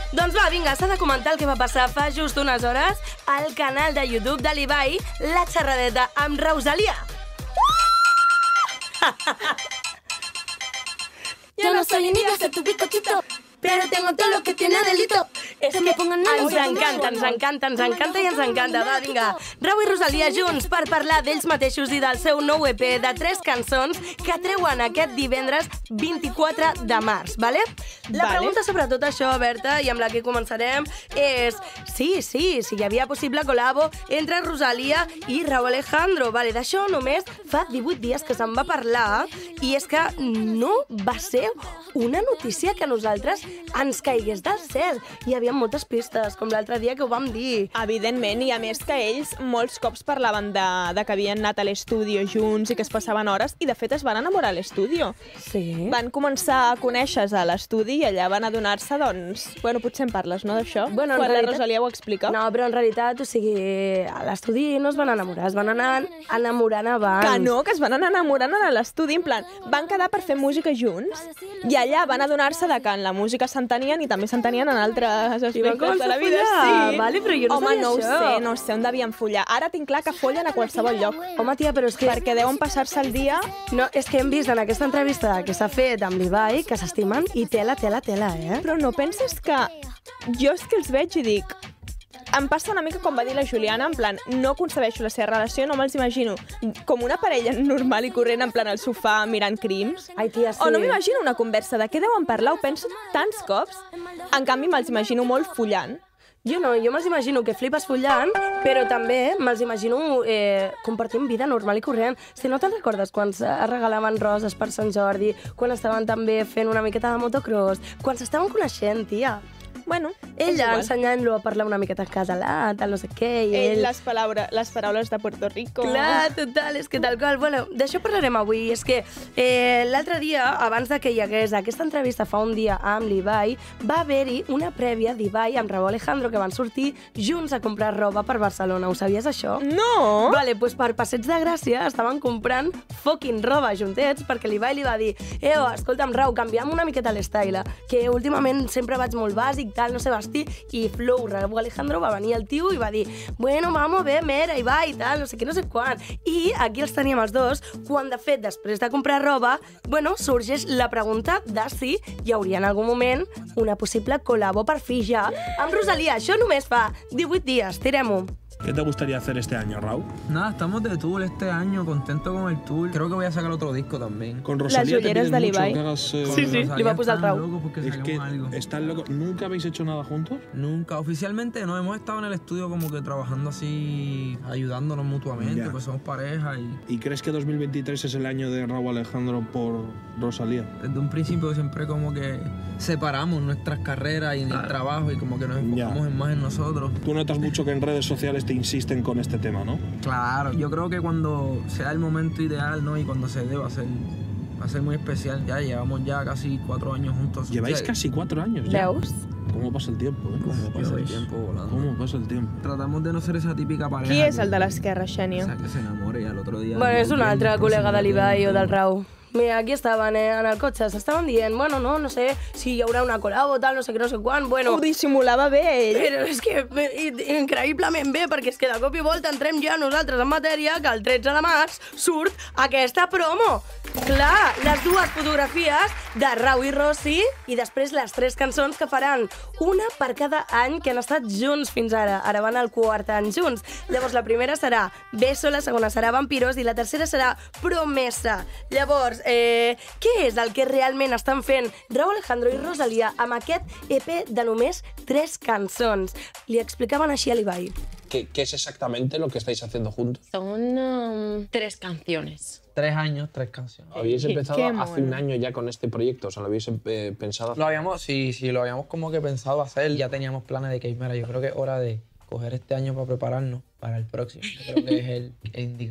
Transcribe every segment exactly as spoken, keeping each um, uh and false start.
Doncs va, vinga, s'ha de comentar el que va passar fa just unes hores al canal de YouTube de l'Ibai, La Xerradeta amb Rosalía. Yo no soy ni de ser tu bizcochito, pero tengo todo lo que tiene delito. És que ens encanta, ens encanta, ens encanta i ens encanta. Va, vinga, Rau i Rosalía junts per parlar d'ells mateixos i del seu nou E P de tres cançons que treuen aquest divendres vint-i-quatre de març, vale? La pregunta sobre tot això, Berta, i amb la que començarem, és sí, sí, si hi havia possible col·labo entre Rosalía i Rau Alejandro. Vale, d'això només fa divuit dies que se'n va parlar i és que no va ser una notícia que a nosaltres ens caigués del cel. Hi havia moltes pistes, com l'altre dia que ho vam dir. Evidentment, i a més que ells molts cops parlaven de, de que havien anat a l'estudio junts i que es passaven hores, i de fet es van enamorar a l'estudio. Sí? Van començar a conèixer-se a l'estudi i allà van adonar-se, doncs... Bueno, potser en parles, no, d'això? Bueno, en Quan realitat... la Rosalía ho explica. No, però en realitat, o sigui, a l'estudi no es van enamorar, es van anar enamorant abans. Que no, que es van anar enamorant a l'estudi, en plan, van quedar per fer música junts i allà van adonar-se de que en la música s'entenien i també s'entenien en altres aspectes de la vida. Sí. Vale, però jo no Home, sabia no ho això. sé, no ho sé on devien follar. Ara tinc clar que follen a qualsevol lloc. Home, tia, però és que... Perquè deuen passar-se el dia... No, és que hem vist en aquesta entrevista que s'ha fet amb l'Ibai que s'estimen i tela, tela, tela, eh? Però no penses que... Jo és que els veig i dic... Em passa una mica com va dir la Juliana, en plan, no concebeixo la seva relació, no me'ls imagino com una parella normal i corrent, en plan al sofà mirant crims. Ai, tia, sí. O no m'imagino una conversa de què deuen parlar, ho penso tants cops. En canvi, me'ls imagino molt follant. Jo no, jo me'ls imagino que flipes follant, però també me'ls imagino eh, compartint vida normal i corrent. Si no te'n recordes quan es regalaven roses per Sant Jordi, quan estaven també fent una miqueta de motocross, quan s'estaven coneixent, tia. Bueno, Ella ensenyant-lo a parlar una miqueta català, tal no sé què, i ell... ell les, palabra, les paraules de Puerto Rico. Clar, total, és que tal qual. Bueno, d'això parlarem avui. És que eh, l'altre dia, abans de que hi hagués aquesta entrevista fa un dia amb l'Ibai, va haver-hi una prèvia d'Ibai amb Rau Alejandro que van sortir junts a comprar roba per Barcelona. Ho sabies, això? No! Vale, doncs per Passeig de Gràcia estaven comprant fucking roba juntets perquè l'Ibai li va dir «Eo, escolta'm, Rau, canviem una miqueta l'estyle, que últimament sempre vaig molt bàsic, tal, no sé vestir», i Flow, Rau Alejandro, va venir el tio i va dir «Bueno, vamos, bé, mera, Ibai, tal, no sé què, no sé quan». I aquí els teníem els dos, quan de fet, després de comprar roba, bueno, sorgeix la pregunta de si hi hauria en algun moment una possible col·labo per fi ja amb Rosalía. Això només fa divuit dies, tirem-ho. ¿Qué te gustaría hacer este año, Raúl? Nada, estamos de tour este año, contento con el tour. Creo que voy a sacar otro disco también. Con Rosalía te piden de mucho l'Ibai. que hagas... eh, Sí, sí, li va posar el Rau. Loco porque Es que sacamos algo. están locos. ¿Nunca habéis hecho nada juntos? Nunca, oficialmente no, hemos estado en el estudio como que trabajando así, ayudándonos mutuamente, Ya. pues somos pareja y ¿Y crees que dos mil veintitrés es el año de Raúl Alejandro por Rosalía? desde un principio siempre como que separamos nuestras carreras y el trabajo y como que nos Ya. enfocamos en más en nosotros. Tú notas mucho que en redes sociales te insisten con este tema, ¿no? Claro, yo creo que cuando sea el momento ideal, ¿no? Y cuando se dé va a ser, va a ser muy especial. Ya llevamos ya casi cuatro años juntos. Lleváis O sea, casi cuatro años ya. Veus? ¿Cómo pasa el tiempo, eh? ¿Cómo pasa el ¿Veis? tiempo volando? ¿Cómo pasa el tiempo? Tratamos de no ser esa típica pareja. Qui és que- el de l'esquerra, O Xènia? sea, que se enamore y al otro día... Bueno, és un altre Bien, col·lega de l'Ibai o todo. del Rau. Mira, aquí estaven, eh, en el cotxe, s'estaven dient, bueno, no, no sé si hi haurà una col·labo, tal, no sé què, no sé quan, bueno... Ho dissimulava bé, ell. Però és que eh, increïblement bé, perquè és que de cop i volta entrem ja nosaltres en matèria que el tretze de març surt aquesta promo. Clar, les dues fotografies de Rau i Rossi i després les tres cançons que faran, una per cada any que han estat junts fins ara. Ara van al quart any junts. Llavors la primera serà Beso, la segona serà Vampiros i la tercera serà Promesa. Llavors, eh, què és el que realment estan fent Rau Alejandro i Rosalía amb aquest E P de només tres cançons? Li explicaven així a l'Ibai. ¿Qué, ¿Qué es exactamente lo que estáis haciendo juntos? Son um, tres canciones. Tres años, tres canciones. ¿Habéis empezado qué hace un mono. año ya con este proyecto? O sea, ¿lo habéis eh, pensado? Lo habíamos, sí, sí, lo habíamos como que pensado hacer. Ya teníamos planes de que, mira, yo creo que es hora de coger este año para prepararnos para el próximo. Yo creo que es el, el indicado.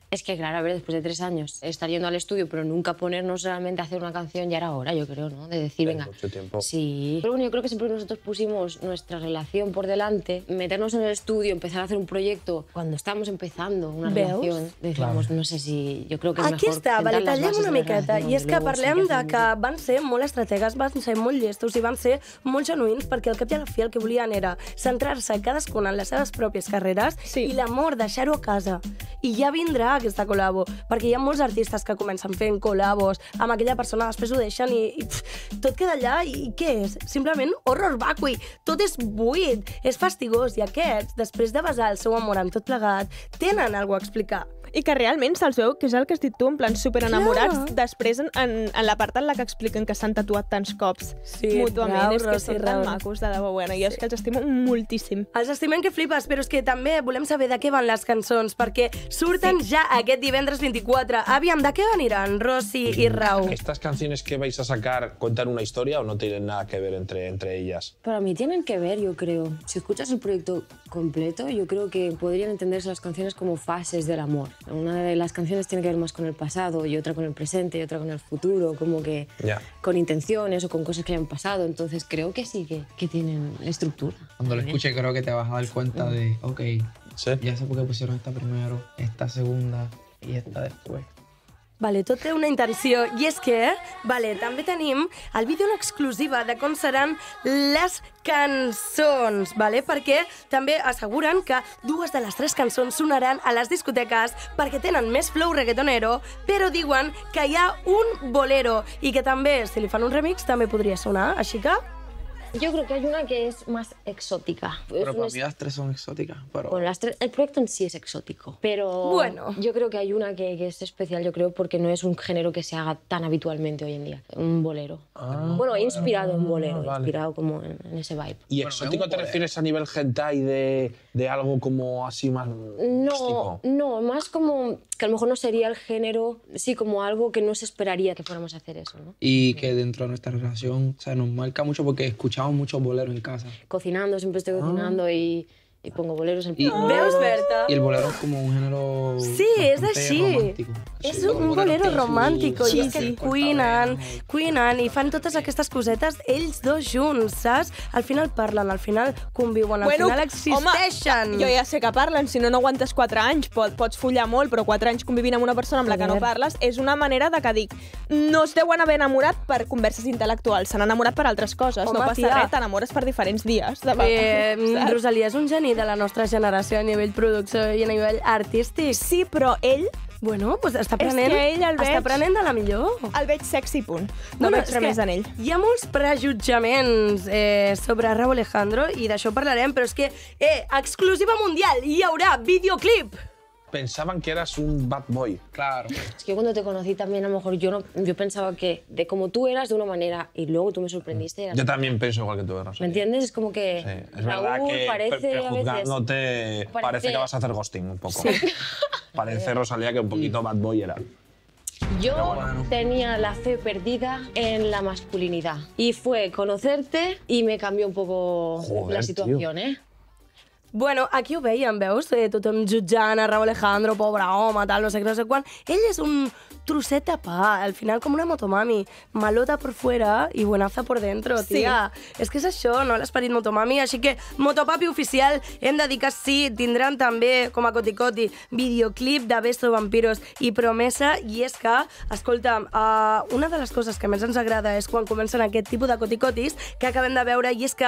Es que, claro, a ver, después de tres años, estar yendo al estudio, pero nunca ponernos realmente a hacer una canción, ya era hora, yo creo, ¿no? De decir, venga. Mucho tiempo. Sí. Pero bueno, yo creo que siempre nosotros pusimos nuestra relación por delante, meternos en el estudio, empezar a hacer un proyecto. Cuando estábamos empezando una Veus? relación, decíamos, no sé si... Yo creo que es Aquí mejor està, vale, sentar las tallem bases una de la miqueta. relación, I és que luego parlem seguir de haciendo que van ser molt estrategues, van ser molt llestos i van ser molt genuïns, perquè al cap i a la fi el que volien era centrar-se cadascuna en les seves pròpies carreres Sí. i l'amor deixar-ho a casa. I ja vindrà aquesta col·labo, perquè hi ha molts artistes que comencen fent col·labos amb aquella persona, després ho deixen i, i pff, tot queda allà. I, I què és? Simplement horror vacui. Tot és buit, és fastigós. I aquests, després de basar el seu amor en tot plegat, tenen alguna a explicar. I que realment se'ls veu, que és el que has dit tu, en plan superenamorats, Clar. després en, en, en la part en la que expliquen que s'han tatuat tants cops Sí, mútuament, bravo, és que Rosy, són bravo. tan macos, de debò. Bueno, jo és que els estimo moltíssim. Els estimem que flipes, però és que també volem saber de què van les cançons, perquè surten sí. ja aquest divendres vint-i-quatre. Aviam, de què aniran, Rosy i Rau? ¿Estas canciones que vais a sacar cuentan una historia o no tienen nada que ver entre, entre ellas? Para mí tienen que ver, yo creo. Si escuchas el proyecto completo, yo creo que podrían entenderse las canciones como fases del amor. Una de las canciones tiene que ver más con el pasado y otra con el presente y otra con el futuro, como que Ya. con intenciones o con cosas que hayan pasado. Entonces creo que sí que, que tienen estructura. Cuando lo escuches creo que te vas a dar cuenta de, ok, Sí. ya sé por qué pusieron esta primero, esta segunda y esta después. Vale, tot té una intenció. I és que, vale, també tenim el vídeo en exclusiva de com seran les cançons, vale? Perquè també asseguren que dues de les tres cançons sonaran a les discoteques perquè tenen més flow reggaetonero, però diuen que hi ha un bolero i que també, si li fan un remix, també podria sonar. Així que... Yo creo que hay una que es más exótica. Pero Es para un mí las tres son exóticas, pero... Bueno, las tres, el proyecto en sí es exótico, pero Bueno. yo creo que hay una que, que es especial, yo creo, porque no es un género que se haga tan habitualmente hoy en día. Un bolero. Bueno, inspirado en bolero, vale. inspirado como en, en ese vibe. ¿Y Bueno, exótico es un te poder. refieres a nivel hentai de, de algo como así más No, místico? no, más como que a lo mejor no sería el género, sí, como algo que no se esperaría que fuéramos a hacer eso, ¿no? Y que dentro de nuestra relación, o sea, nos marca mucho porque escuchamos muchos boleros en casa. Cocinando, siempre estoy cocinando y, y pongo boleros en Y, Veus, Berta? y el bolero es como un género Sí, és bastante així. romántico. És Sí, un bolero romàntico sí, i és que sí. cuinen, cuinen i fan totes aquestes cosetes ells dos junts, saps? Al final parlen, al final conviuen, al final existeixen. Home, jo ja sé que parlen, si no, no aguantes quatre anys. Pot, pots follar molt, però quatre anys convivint amb una persona amb la que no Joder. parles és una manera de que dic, no es deuen haver enamorat per converses intel·lectuals, s'han enamorat per altres coses. Home, no passa tia. res, t'enamores per diferents dies. De Eh, saps? Rosalia és un geni de la nostra generació a nivell producció i a nivell artístic. Sí, però ell Bueno, doncs està És aprenent, que ell el està veig- aprenent de la millor. el veig sexy, punt. No Bueno, veig és res que més en ell. Hi ha molts prejutjaments eh, sobre Rauw Alejandro i d'això parlarem, però és que, eh, exclusiva mundial, hi haurà videoclip! Pensaban que eras un bad boy. Claro. Es que yo cuando te conocí también a lo mejor yo, no, yo pensaba que de como tú eras de una manera y luego tú me sorprendiste. Eras Yo también pienso igual que tú, Rosalía. ¿Me entiendes? Es como que Sí, es Raúl verdad que parece pre- a veces... prejuzgándote parece... parece- que vas a hacer ghosting un poco. Parece, Rosalía, que un poquito bad boy era. Yo bueno. tenía la fe perdida en la masculinidad y fue conocerte y me cambió un poco Joder, la situación, ¿eh? Bueno, aquí ho veiem, veus? Eh, tothom jutjant a Rauw Alejandro, pobre home, tal, no sé què, no sé quan. Ell és un trosset de pa, al final com una motomami. Malota por fuera i buenaza por dentro, Sí. tia. És que és això, no? L'esperit motomami. Així que, Motopapi oficial, hem de dir que sí, tindran també, com a Coticoti, videoclip de Beso Vampiros i Promesa. I és que, escolta'm, uh, una de les coses que més ens agrada és quan comencen aquest tipus de Coticotis que acabem de veure, i és que...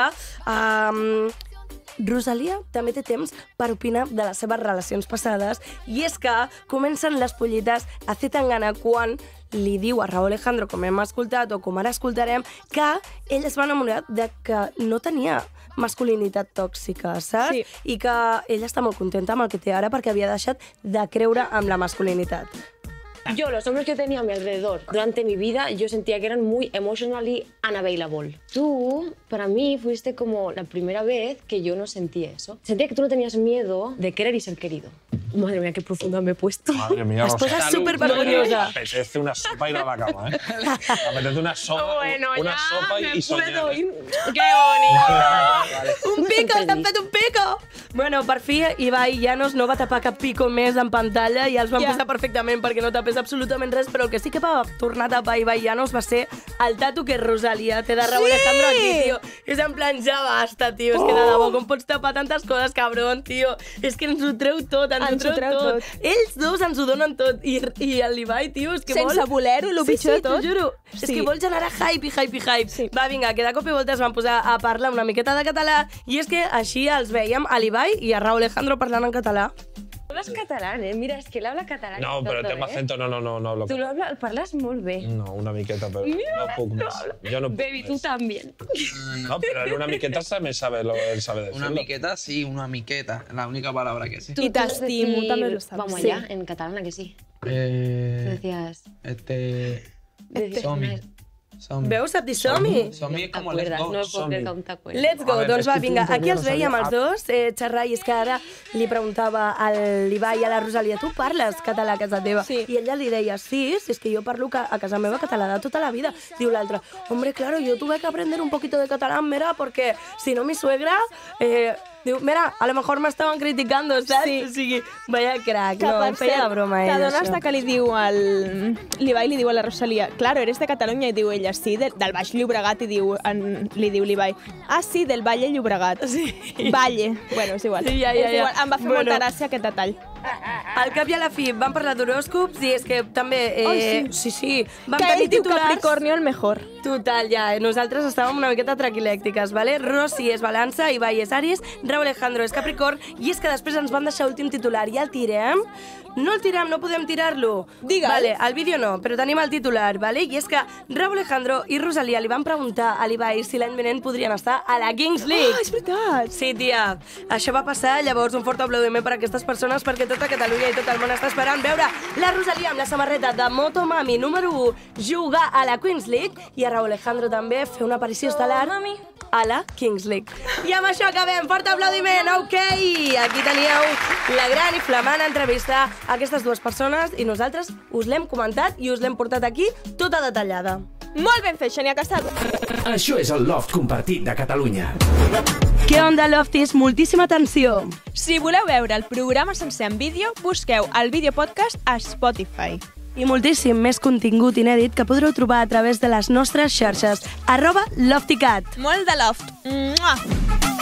Uh, Rosalia també té temps per opinar de les seves relacions passades i és que comencen les pollites a fer tan gana quan li diu a Rauw Alejandro, com hem escoltat o com ara escoltarem, que ell es va enamorar de que no tenia masculinitat tòxica, saps? Sí. I que ella està molt contenta amb el que té ara perquè havia deixat de creure amb la masculinitat. Yo, los hombres que yo tenía a mi alrededor durante mi vida, yo sentía que eran muy emotionally unavailable. Tú, para mí, fuiste como la primera vez que yo no sentí eso. Sentía que tú no tenías miedo de querer y ser querido. Madre mía, qué profunda me he puesto. Madre mía, Es Rosalía. cosa súper vergonyosa. Apetece una sopa y ir a la cama, ¿eh? Apetece una sopa, Bueno, una ya sopa y, me y soñar. puedo ¿eh? ir. ¡Qué bonito! Un Me pico, t'han sorprendiste. fet un pico! Bueno, per fi, Ibai Llanos no va tapar cap pico més en pantalla i els van Ja. posar perfectament perquè no tapés absolutament res, però el que sí que va tornar a tapar Ibai Llanos va ser el tatu que Rosalía té de Raúl Sí! Alejandro aquí, tio. És en plan, ja basta, tio. És que de debò, com pots tapar tantes coses, cabron, tio? És que ens ho treu tot, ens, Ens ho ho treu, treu tot. tot. Ells dos ens ho donen tot. I, i el Ibai, tio, és que Sense vol... voler-ho, el sí, pitjor sí, de tot. t'ho juro. Sí. És Sí. que vol generar hype i hype i hype. Sí. Va, vinga, que de cop i volta es van posar a parlar una miqueta de català i és que així els veiem a l'Ibai i a Raúl Alejandro parlant en català. Hablas catalán, eh? Mira, es que él habla catalán. No, y pero todo, tengo ¿eh? acento, no, no, no, no hablo. Tú lo hablas, parlas muy bien. No, una miqueta, pero no puc més. Jo no puc Baby, tú més. también. No, pero en una miqueta me sabe lo, él sabe decirlo. Una miqueta, sí, una miqueta. La única palabra que sé. Tú- Y tú sabes t'estimo, decir, també lo sabes. Vamos Sí. allá, en catalán, ¿a que sí? Tú Eh, decías... este... decías Somi. una- Somi. Veus, a som-hi? Somi es ¿Te como let's acuerdas? go. No me puedo Somi. creer que aún te acuerdas. Let's go, A veure, doncs és va, que vinga. tu Aquí els no veiem sabia. els dos eh, xerrar i és que ara li preguntava a l'Ibai i a la Rosalia, tu parles català a casa teva? Sí. I ella li deia, sí, si és que jo parlo ca- a casa meva català de tota la vida. Diu l'altre, hombre, claro, yo tuve que aprender un poquito de catalán, mira, porque si no mi suegra... Eh, diu, mira, a lo mejor me estaban criticando, saps? Sí. O sigui, vaya crack, Que, no, per em feia cert, de broma ell, t'adones això. de que li diu al... L'Ibai li diu a la Rosalia, claro, eres de Catalunya, i diu ella, sí, de, del Baix Llobregat, i diu, en, li diu l'Ibai, ah, sí, del Valle Llobregat. Sí. Valle. Bueno, és igual. Sí, ja, ja, és igual. ja. Em va fer Bueno. molta gràcia aquest detall. Al cap i a la fi van parlar d'horòscops i és que també... Eh, Ai, sí, sí, van Que tenir ell diu titulars... Capricornio el mejor. Total, ja. eh, Nosaltres estàvem una miqueta traquilèctiques, ¿vale? Rossi és balança, Ibai és Aries, Raúl Alejandro és Capricorn, i és que després ens van deixar últim titular. I el tirem? No el tirem, no podem tirar-lo. Digue'l. Vale, el vídeo no, però tenim el titular, ¿vale? I és que Raúl Alejandro i Rosalia li van preguntar a l'Ibai si l'any vinent podrien estar a la Kings League. Ah, és veritat. Sí, tia, això va passar, llavors un fort aplaudiment per a aquestes persones perquè tota Catalunya i tot el món està esperant veure la Rosalia amb la samarreta de Motomami número u jugar a la Queens League i a Raúl Alejandro també fer una aparició estel·lar a la Kings League. I amb això acabem, fort aplaudiment, ok! Aquí teníeu la gran i flamant entrevista a aquestes dues persones i nosaltres us l'hem comentat i us l'hem portat aquí tota detallada. Molt ben fet, Xènia Casado. Això és el Loft compartit de Catalunya. Què onda, Lofties? Moltíssima atenció! Si voleu veure el programa sencer en vídeo, busqueu el vídeo podcast a Spotify. I moltíssim més contingut inèdit que podreu trobar a través de les nostres xarxes. Arroba Lofticat. Molt de loft. Mua!